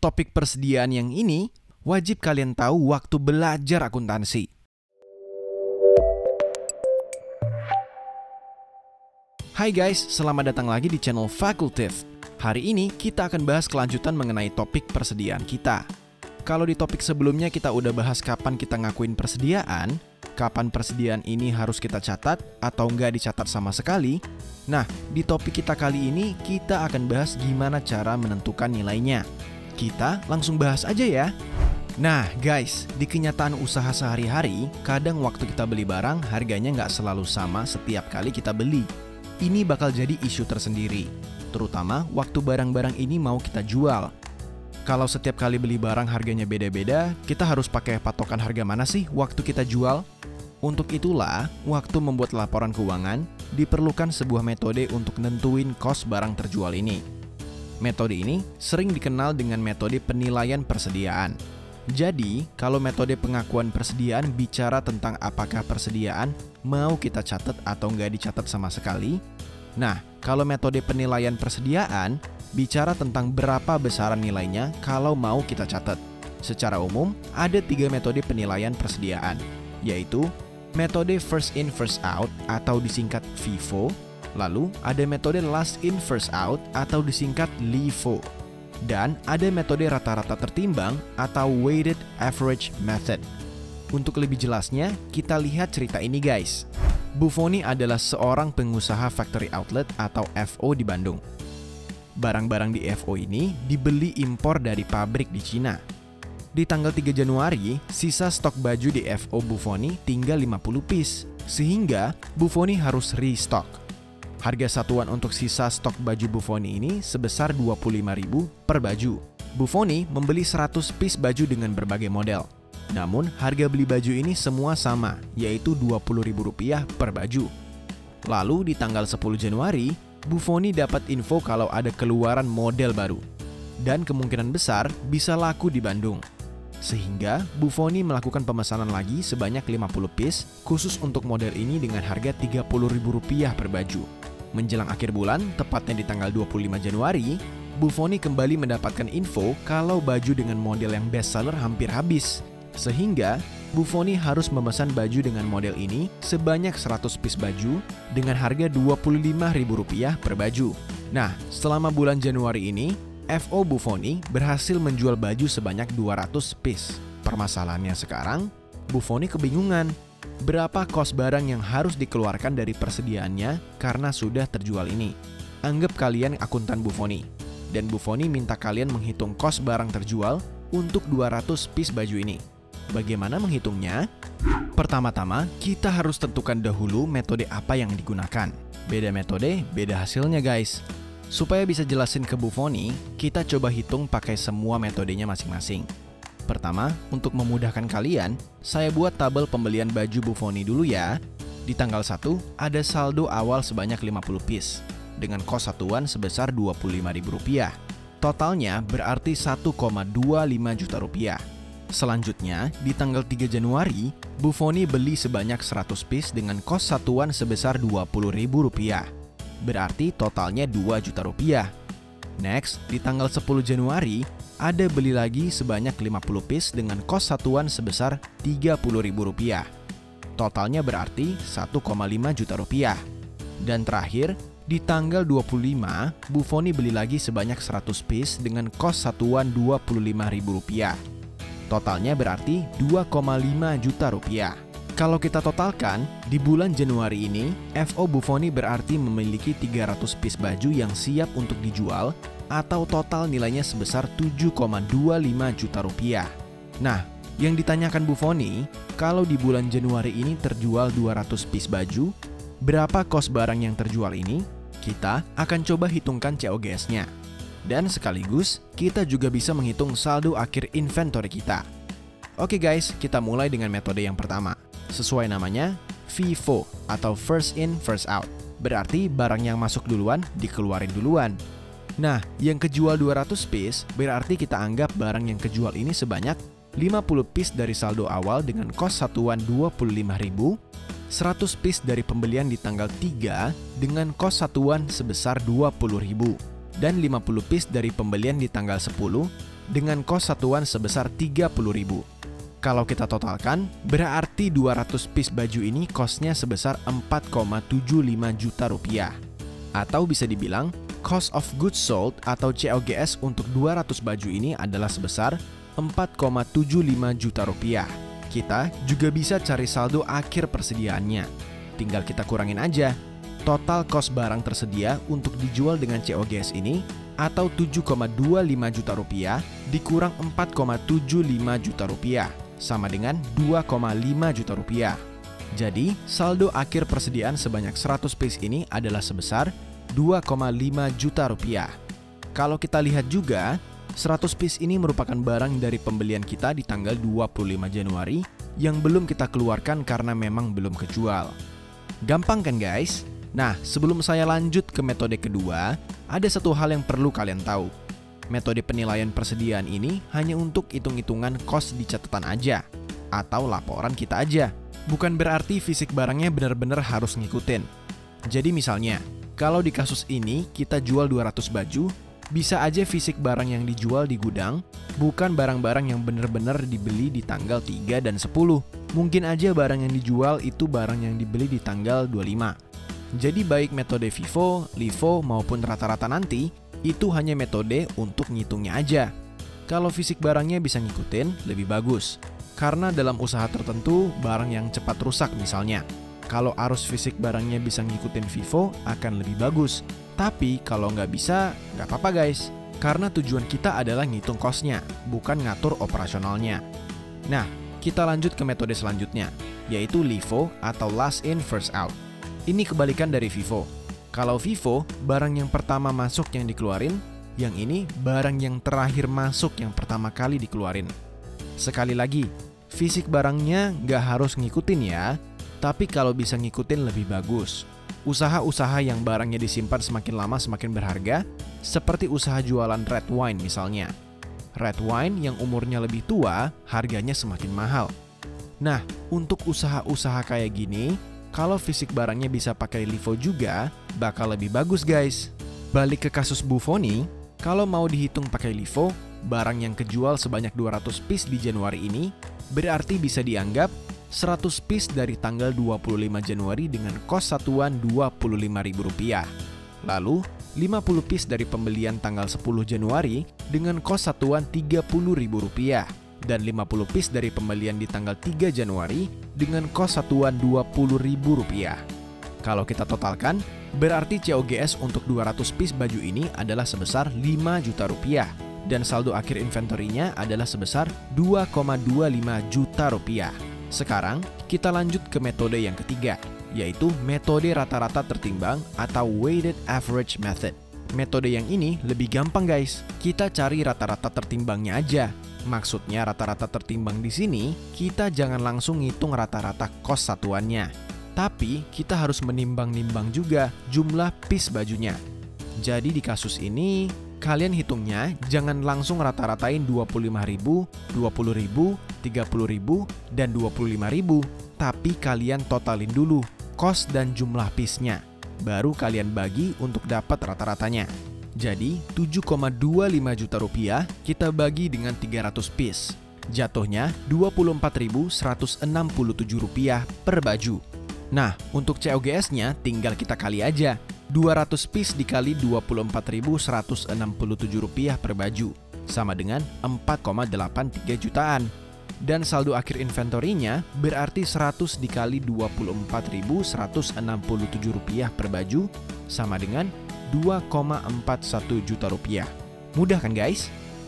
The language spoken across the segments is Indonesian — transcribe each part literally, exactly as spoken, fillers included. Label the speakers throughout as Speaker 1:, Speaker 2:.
Speaker 1: topik persediaan yang ini wajib kalian tahu waktu belajar akuntansi. Hai guys, selamat datang lagi di channel Fakultif. Hari ini kita akan bahas kelanjutan mengenai topik persediaan kita. Kalau di topik sebelumnya kita udah bahas kapan kita ngakuin persediaan, kapan persediaan ini harus kita catat atau nggak dicatat sama sekali. Nah, di topik kita kali ini kita akan bahas gimana cara menentukan nilainya. Kita langsung bahas aja ya. Nah guys, di kenyataan usaha sehari-hari, kadang waktu kita beli barang harganya nggak selalu sama setiap kali kita beli. Ini bakal jadi isu tersendiri, terutama waktu barang-barang ini mau kita jual. Kalau setiap kali beli barang harganya beda-beda, kita harus pakai patokan harga mana sih waktu kita jual? Untuk itulah, waktu membuat laporan keuangan, diperlukan sebuah metode untuk nentuin kos barang terjual ini. Metode ini sering dikenal dengan metode penilaian persediaan. Jadi, kalau metode pengakuan persediaan bicara tentang apakah persediaan mau kita catat atau nggak dicatat sama sekali. Nah, kalau metode penilaian persediaan bicara tentang berapa besaran nilainya kalau mau kita catat. Secara umum, ada tiga metode penilaian persediaan, yaitu metode first in first out atau disingkat FIFO, lalu ada metode last in first out atau disingkat LIFO, dan ada metode rata-rata tertimbang atau weighted average method. Untuk lebih jelasnya, kita lihat cerita ini guys. Buffoni adalah seorang pengusaha factory outlet atau F O di Bandung. Barang-barang di F O ini dibeli impor dari pabrik di Cina. Di tanggal tiga Januari, sisa stok baju di F O Buffoni tinggal lima puluh piece, sehingga Buffoni harus restock. Harga satuan untuk sisa stok baju Buffoni ini sebesar dua puluh lima ribu rupiah per baju. Buffoni membeli seratus piece baju dengan berbagai model. Namun, harga beli baju ini semua sama, yaitu dua puluh ribu rupiah per baju. Lalu di tanggal sepuluh Januari, Buffoni dapat info kalau ada keluaran model baru, dan kemungkinan besar bisa laku di Bandung. Sehingga Buffoni melakukan pemesanan lagi sebanyak lima puluh piece khusus untuk model ini dengan harga tiga puluh ribu rupiah per baju. Menjelang akhir bulan, tepatnya di tanggal dua puluh lima Januari, Buffoni kembali mendapatkan info kalau baju dengan model yang bestseller hampir habis. Sehingga Buffoni harus memesan baju dengan model ini sebanyak seratus piece baju dengan harga dua puluh lima ribu rupiah per baju. Nah, selama bulan Januari ini, F O Buffoni berhasil menjual baju sebanyak dua ratus piece. Permasalahannya sekarang, Buffoni kebingungan berapa kos barang yang harus dikeluarkan dari persediaannya karena sudah terjual ini. Anggap kalian akuntan Buffoni, dan Buffoni minta kalian menghitung kos barang terjual untuk dua ratus piece baju ini. Bagaimana menghitungnya? Pertama-tama, kita harus tentukan dahulu metode apa yang digunakan. Beda metode, beda hasilnya guys. Supaya bisa jelasin ke Buffoni, kita coba hitung pakai semua metodenya masing-masing. Pertama, untuk memudahkan kalian, saya buat tabel pembelian baju Buffoni dulu ya. Di tanggal satu, ada saldo awal sebanyak lima puluh piece, dengan kos satuan sebesar dua puluh lima ribu rupiah. Totalnya berarti satu koma dua lima juta rupiah. Selanjutnya, di tanggal tiga Januari, Buffoni beli sebanyak seratus piece dengan kos satuan sebesar dua puluh ribu rupiah. Berarti totalnya dua juta rupiah. Next, di tanggal sepuluh Januari, ada beli lagi sebanyak lima puluh piece dengan kos satuan sebesar tiga puluh ribu rupiah. Totalnya berarti satu koma lima juta rupiah. Dan terakhir, di tanggal dua puluh lima, Buffoni beli lagi sebanyak seratus piece dengan kos satuan dua puluh lima ribu rupiah. Totalnya berarti dua koma lima juta rupiah. Kalau kita totalkan, di bulan Januari ini, F O Buffoni berarti memiliki tiga ratus piece baju yang siap untuk dijual atau total nilainya sebesar tujuh koma dua lima juta rupiah. Nah, yang ditanyakan Buffoni, kalau di bulan Januari ini terjual dua ratus piece baju, berapa kos barang yang terjual ini? Kita akan coba hitungkan C O G S-nya. Dan sekaligus, kita juga bisa menghitung saldo akhir inventory kita. Oke guys, kita mulai dengan metode yang pertama. Sesuai namanya, FIFO atau first in first out. Berarti barang yang masuk duluan, dikeluarin duluan. Nah, yang kejual dua ratus piece, berarti kita anggap barang yang kejual ini sebanyak lima puluh piece dari saldo awal dengan kos satuan dua puluh lima ribu, seratus piece dari pembelian di tanggal tiga dengan kos satuan sebesar dua puluh ribu, dan lima puluh piece dari pembelian di tanggal sepuluh dengan kos satuan sebesar tiga puluh ribu. Kalau kita totalkan, berarti dua ratus piece baju ini kosnya sebesar empat koma tujuh lima juta rupiah. Atau bisa dibilang, cost of goods sold atau C O G S untuk dua ratus baju ini adalah sebesar empat koma tujuh lima juta rupiah. Kita juga bisa cari saldo akhir persediaannya. Tinggal kita kurangin aja. Total cost barang tersedia untuk dijual dengan C O G S ini atau tujuh koma dua lima juta rupiah dikurang empat koma tujuh lima juta rupiah sama dengan dua koma lima juta rupiah. Jadi, saldo akhir persediaan sebanyak seratus piece ini adalah sebesar dua koma lima juta rupiah. Kalau kita lihat juga, seratus piece ini merupakan barang dari pembelian kita di tanggal dua puluh lima Januari yang belum kita keluarkan karena memang belum kejual. Gampang kan guys? Nah, sebelum saya lanjut ke metode kedua, ada satu hal yang perlu kalian tahu. Metode penilaian persediaan ini hanya untuk hitung-hitungan kos di catatan aja, atau laporan kita aja. Bukan berarti fisik barangnya benar-benar harus ngikutin. Jadi misalnya, kalau di kasus ini kita jual dua ratus baju, bisa aja fisik barang yang dijual di gudang bukan barang-barang yang benar-benar dibeli di tanggal tiga dan sepuluh. Mungkin aja barang yang dijual itu barang yang dibeli di tanggal dua puluh lima. Jadi baik metode FIFO, LIFO maupun rata-rata nanti, itu hanya metode untuk ngitungnya aja. Kalau fisik barangnya bisa ngikutin, lebih bagus. Karena dalam usaha tertentu, barang yang cepat rusak misalnya. Kalau arus fisik barangnya bisa ngikutin FIFO, akan lebih bagus. Tapi kalau nggak bisa, nggak apa-apa guys. Karena tujuan kita adalah ngitung kosnya, bukan ngatur operasionalnya. Nah, kita lanjut ke metode selanjutnya, yaitu LIFO atau Last In First Out. Ini kebalikan dari FIFO. Kalau FIFO, barang yang pertama masuk yang dikeluarin, yang ini barang yang terakhir masuk yang pertama kali dikeluarin. Sekali lagi, fisik barangnya nggak harus ngikutin ya, tapi kalau bisa ngikutin lebih bagus. Usaha-usaha yang barangnya disimpan semakin lama semakin berharga, seperti usaha jualan red wine misalnya. Red wine yang umurnya lebih tua, harganya semakin mahal. Nah, untuk usaha-usaha kayak gini, kalau fisik barangnya bisa pakai LIFO juga, bakal lebih bagus guys. Balik ke kasus Buffoni, kalau mau dihitung pakai LIFO, barang yang kejual sebanyak dua ratus piece di Januari ini, berarti bisa dianggap seratus piece dari tanggal dua puluh lima Januari dengan kos satuan dua puluh lima ribu rupiah. Lalu, lima puluh piece dari pembelian tanggal sepuluh Januari dengan kos satuan tiga puluh ribu rupiah. Dan lima puluh piece dari pembelian di tanggal tiga Januari dengan kos satuan dua puluh ribu rupiah. Kalau kita totalkan, berarti C O G S untuk dua ratus piece baju ini adalah sebesar lima juta rupiah dan saldo akhir inventory-nya adalah sebesar dua koma dua lima juta rupiah. Sekarang, kita lanjut ke metode yang ketiga, yaitu metode rata-rata tertimbang atau weighted average method. Metode yang ini lebih gampang guys. Kita cari rata-rata tertimbangnya aja. Maksudnya rata-rata tertimbang di sini, kita jangan langsung ngitung rata-rata kos satuannya. Tapi kita harus menimbang-nimbang juga jumlah piece bajunya. Jadi di kasus ini, kalian hitungnya jangan langsung rata-ratain dua puluh lima ribu, dua puluh ribu, tiga puluh ribu, dan dua puluh lima ribu. Tapi kalian totalin dulu kos dan jumlah piece-nya. Baru kalian bagi untuk dapat rata-ratanya. Jadi, tujuh koma dua lima juta rupiah kita bagi dengan tiga ratus piece. Jatuhnya dua puluh empat ribu seratus enam puluh tujuh rupiah per baju. Nah, untuk C O G S-nya tinggal kita kali aja. dua ratus piece dikali dua puluh empat ribu seratus enam puluh tujuh rupiah per baju. Sama dengan empat koma delapan tiga jutaan. Dan saldo akhir inventory-nya berarti seratus dikali dua puluh empat ribu seratus enam puluh tujuh rupiah per baju. Sama dengan dua koma empat satu juta rupiah. Mudah kan guys?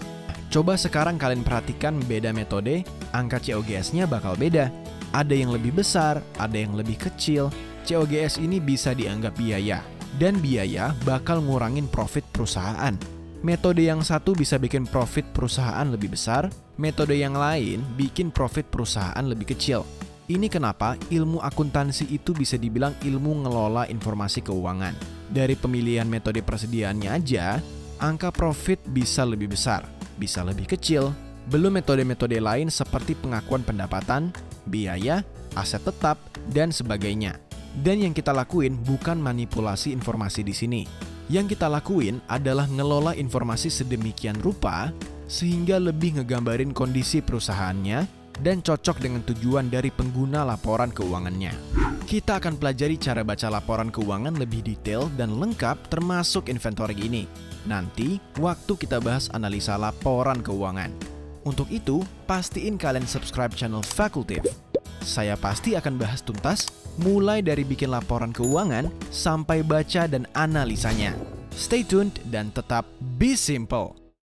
Speaker 1: Coba sekarang kalian perhatikan beda metode, angka C O G S-nya bakal beda. Ada yang lebih besar, ada yang lebih kecil. C O G S ini bisa dianggap biaya, dan biaya bakal ngurangin profit perusahaan. Metode yang satu bisa bikin profit perusahaan lebih besar, metode yang lain bikin profit perusahaan lebih kecil. Ini kenapa ilmu akuntansi itu bisa dibilang ilmu ngelola informasi keuangan. Dari pemilihan metode persediaannya aja, angka profit bisa lebih besar, bisa lebih kecil. Belum metode-metode lain seperti pengakuan pendapatan, biaya, aset tetap, dan sebagainya. Dan yang kita lakuin bukan manipulasi informasi di sini. Yang kita lakuin adalah ngelola informasi sedemikian rupa sehingga lebih ngegambarin kondisi perusahaannya dan cocok dengan tujuan dari pengguna laporan keuangannya. Kita akan pelajari cara baca laporan keuangan lebih detail dan lengkap termasuk inventory ini. Nanti, waktu kita bahas analisa laporan keuangan. Untuk itu, pastiin kalian subscribe channel Fakultif. Saya pasti akan bahas tuntas, mulai dari bikin laporan keuangan sampai baca dan analisanya. Stay tuned dan tetap be simple.